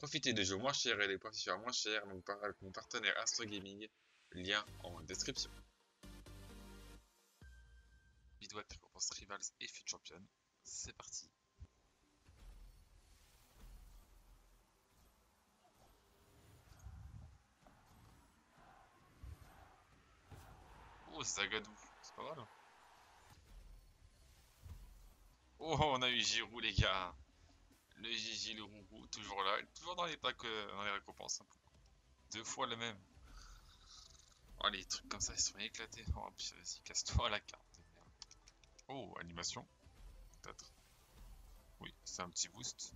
Profitez de jeux moins chers et des profiteurs moins chers, donc par avec mon partenaire Astro Gaming, lien en description. Vidéo avec récompense Rivals et Fut Champion, c'est parti. Oh, Zagadou, c'est pas mal. Oh, on a eu Giroud, les gars. Le Gigi, le Rourou, toujours là, toujours dans les packs, dans les récompenses. Hein. Deux fois le même. Oh, les trucs comme ça, ils sont éclatés. Oh, puis vas-y, casse-toi la carte. Merde. Oh, animation, peut-être. Oui, c'est un petit boost.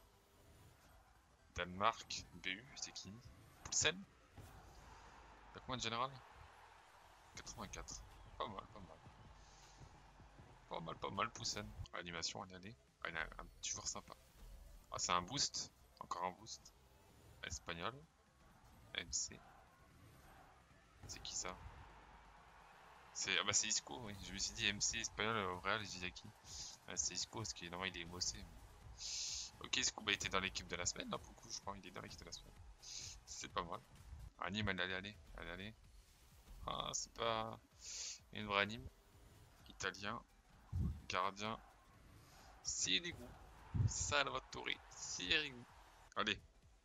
Danemark, BU, c'est qui? Poulsen? Y'a combien de général? 84. Pas mal, pas mal. Pas mal, pas mal, Poulsen. Animation, allez. Ah, il y a un petit joueur sympa. Ah, c'est un boost. Encore un boost. Espagnol. MC. C'est qui ça? C'est ah bah c'est Isco, oui. Je me suis dit MC espagnol au Real, j'ai dit à qui? Ah, c'est Isco, parce qu'il normalement il est bossé. Ok, Isco bah, il était dans l'équipe de la semaine, là pour le coup, je crois, il est dans l'équipe de la semaine. C'est pas mal. Anime, allez. Ah, c'est pas une vraie anime. Italien, gardien, Sirigu, Salvatore, Sirigu. Allez,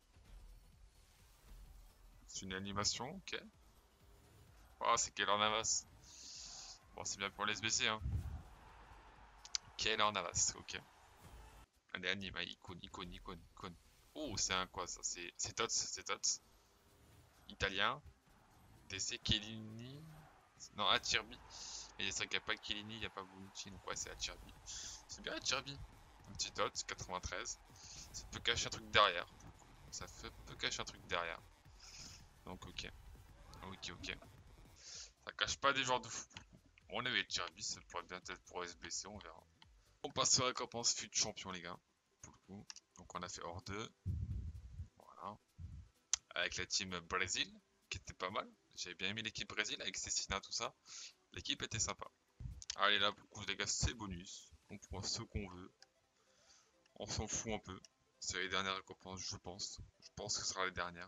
c'est une animation, ok. Ah, c'est Keylor Navas. Bon, c'est bien pour l'SBC, hein. Keylor Navas, ok. Allez, anime, icône. Oh, c'est un quoi ça? C'est Tots. Italien. DC Chiellini. Non, Acerbi. Et c'est vrai qu'il n'y a pas Chiellini, il n'y a pas Bonucci, donc ouais, c'est Acerbi. C'est bien Acerbi. Un petit Tots, 93. Ça peut cacher un truc derrière. Peut cacher un truc derrière. Donc ok. Ça cache pas des joueurs de fou. On avait Acerbi, ça pourrait bien être pour SBC, on verra. On passe sur la récompense fut champion les gars. Pour le coup. Donc on a fait hors 2. Voilà. Avec la team Brésil, qui était pas mal. J'avais bien aimé l'équipe Brésil avec Cecina, tout ça. L'équipe était sympa. Allez là, pour le coup, les gars, c'est bonus. On prend ce qu'on veut. On s'en fout un peu. C'est les dernières récompenses, je pense. Je pense que ce sera les dernières.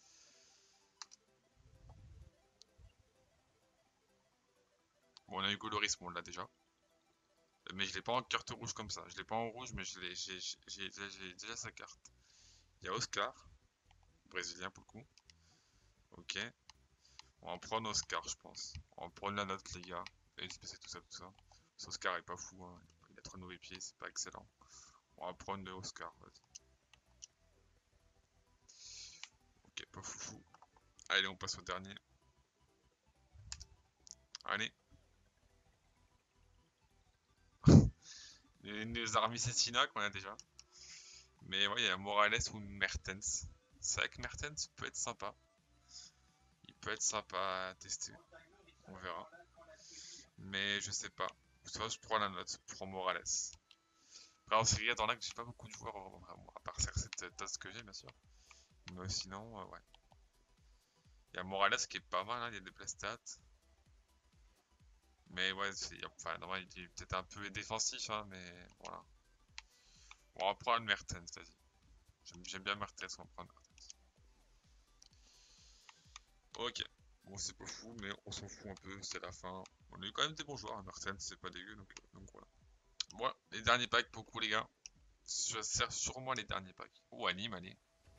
Bon, on a eu Goloris, on l'a déjà. Mais je l'ai pas en carte rouge comme ça. Je l'ai pas en rouge, mais j'ai déjà sa carte. Il y a Oscar, brésilien pour le coup. Ok. On va prendre Oscar, je pense. On va prendre la note, les gars. Et c'est tout ça. Ce Oscar est pas fou, hein. Il a 3 mauvais pieds, c'est pas excellent. On va prendre le Oscar, vas-y. Ok, pas foufou. Allez, on passe au dernier. Allez. Les armes Cecina qu'on a déjà. Mais ouais, il y a Morales ou Mertens. C'est vrai que Mertens peut être sympa. Il peut être sympa à tester. On verra. Mais je sais pas. Soit je prends la note pour Morales. Après, en série dans là que j'ai pas beaucoup de joueurs vraiment. À part cette tasse que j'ai, bien sûr. Mais sinon, ouais. Il y a Morales qui est pas mal, hein, il y a des playstats. Mais ouais, enfin, normalement, il est peut-être un peu défensif, hein, mais voilà. On va prendre Mertens, vas-y. J'aime bien Mertens, on va prendre Mertens. Ok. Bon, c'est pas fou, mais on s'en fout un peu, c'est la fin. On a eu quand même des bons joueurs, hein, Mertens, c'est pas dégueu, donc voilà. Bon, les derniers packs pour vous, les gars. Ça sert sûrement les derniers packs. Oh, anime, allez.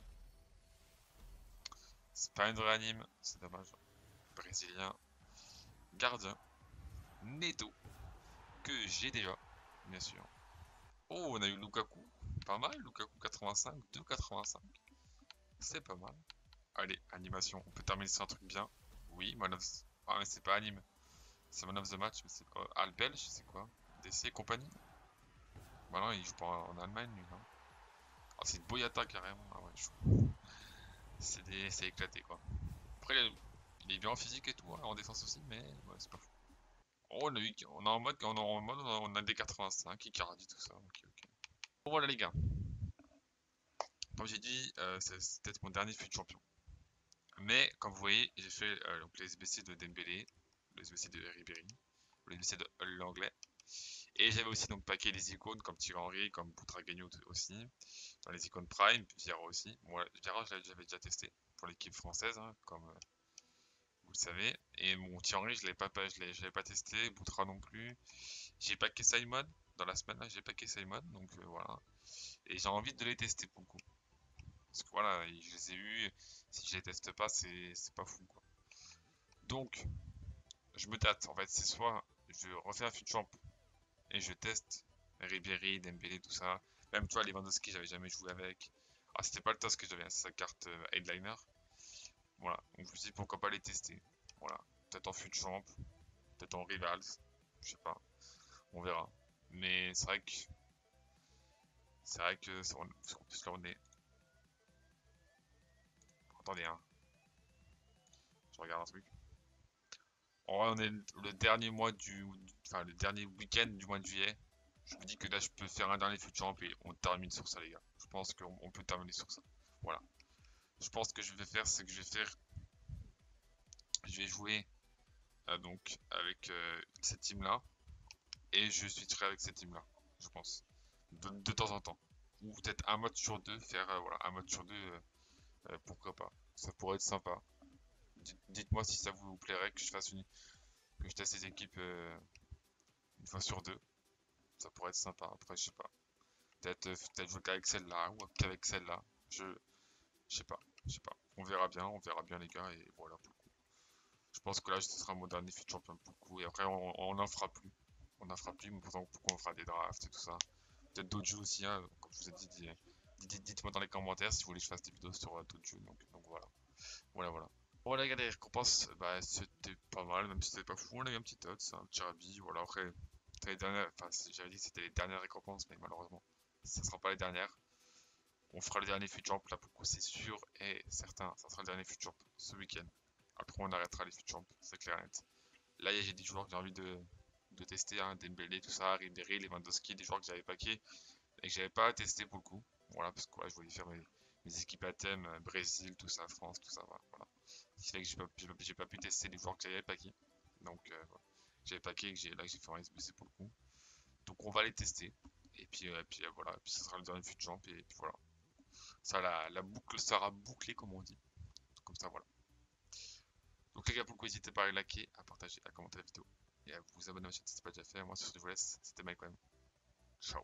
C'est pas une vraie anime, c'est dommage. Brésilien. Gardien. Neto. Que j'ai déjà, bien sûr. Oh, on a eu Lukaku. Pas mal, Lukaku 85, 2,85. C'est pas mal. Allez, animation. On peut terminer sur un truc bien. Oui, Man of... Ah, mais c'est pas anime. C'est Man of the Match, mais c'est pas... Ah, le Belge, c'est quoi? DC et compagnie? Bah non, il joue pas en Allemagne, lui, non? Ah, c'est Boyata, carrément. Ah ouais, chaud. C'est éclaté, quoi. Après, il est bien en physique et tout, hein, en défense aussi, mais ouais, c'est pas fou. Oh, on a en mode, on a des 85, Icardi, tout ça. Ok. Bon, voilà, les gars. Comme j'ai dit, c'est peut-être mon dernier fut champion. Mais comme vous voyez, j'ai fait donc les SBC de Dembélé, les SBC de Ribéry, les SBC de l'anglais. Et j'avais aussi donc paqué des icônes comme Thierry Henry, comme Butragueño aussi, dans les icônes Prime, puis Vieira aussi. Moi, Vieira, j'avais déjà testé pour l'équipe française, hein, comme vous le savez. Et mon Thierry Henry, je l'avais pas testé, Boutra non plus. J'ai paqué Simon dans la semaine, là, j'ai paqué Simon, donc voilà. Et j'ai envie de les tester pour le coup. Parce que voilà, je les ai eus, si je les teste pas, c'est pas fou quoi. Donc, je me tâte, en fait, c'est soit je refais un fut champ et je teste Ribéry, Dembélé, tout ça. Même toi, Lewandowski, j'avais jamais joué avec. Ah, c'était pas le task que j'avais, hein, c'est sa carte headliner. Voilà, donc je me suis dit pourquoi pas les tester. Voilà, peut-être en fut champ, peut-être en rivals, je sais pas, on verra. Mais c'est vrai que parce qu'on est. Attendez, hein, je regarde un truc. En vrai, on est le dernier mois enfin le dernier week-end du mois de juillet. Je me dis que là, je peux faire un dernier fut champ et on termine sur ça, les gars. Je pense qu'on peut terminer sur ça. Voilà. Je pense que je vais faire, c'est que je vais jouer donc avec cette team là et je switcherai avec cette team là, je pense, de temps en temps, ou peut-être un mode sur deux, faire voilà un mode sur deux, pourquoi pas, ça pourrait être sympa. Dites-moi si ça vous plairait que je fasse que je teste ces équipes une fois sur deux, ça pourrait être sympa. Après, je sais pas, peut-être jouer qu'avec celle-là ou qu'avec celle-là, je je sais pas, je sais pas. On verra bien les gars et voilà. Je pense que là, ce sera mon dernier fut champion pour le coup. Et après, on n'en fera plus. On n'en fera plus, mais pourtant, pourquoi on fera des drafts et tout ça. Peut-être d'autres jeux aussi, hein. Comme je vous ai dit, dites-moi dans les commentaires si vous voulez que je fasse des vidéos sur d'autres jeux. Donc voilà. Voilà, voilà. Voilà, les gars, les récompenses, bah, c'était pas mal, même si c'était pas fou. On a eu un petit tot, un petit rabis. Voilà, après, c'était les dernières, enfin, j'avais dit que c'était les dernières récompenses, mais malheureusement, ça sera pas les dernières. On fera le dernier fut champ, là, pour le coup, c'est sûr et certain. Ça sera le dernier fut champ ce week-end. Après, on arrêtera les fut champ, c'est clair et net. Là, j'ai des joueurs que j'ai envie de tester, hein, Dembélé, tout ça, Ribéry, Lewandowski, des joueurs que j'avais paqué et que j'avais pas testé pour le coup. Voilà, parce que ouais, je voulais faire mes équipes à thème, Brésil, tout ça, France, tout ça, voilà. Ce qui fait que j'ai pas pu tester les joueurs que j'avais paqués. Donc, voilà. J'avais paqué et là que j'ai fait un SBC pour le coup. Donc, on va les tester. Et puis voilà, et puis ça sera le dernier fut champ et puis voilà. Ça, la boucle sera bouclée, comme on dit. Comme ça, voilà. Donc les gars, pour le coup, n'hésitez pas à liker, à partager, à commenter la vidéo et à vous abonner à ma chaîne si ce n'est pas déjà fait. Moi, sur ce, je vous laisse. C'était Mike Wem. Ciao.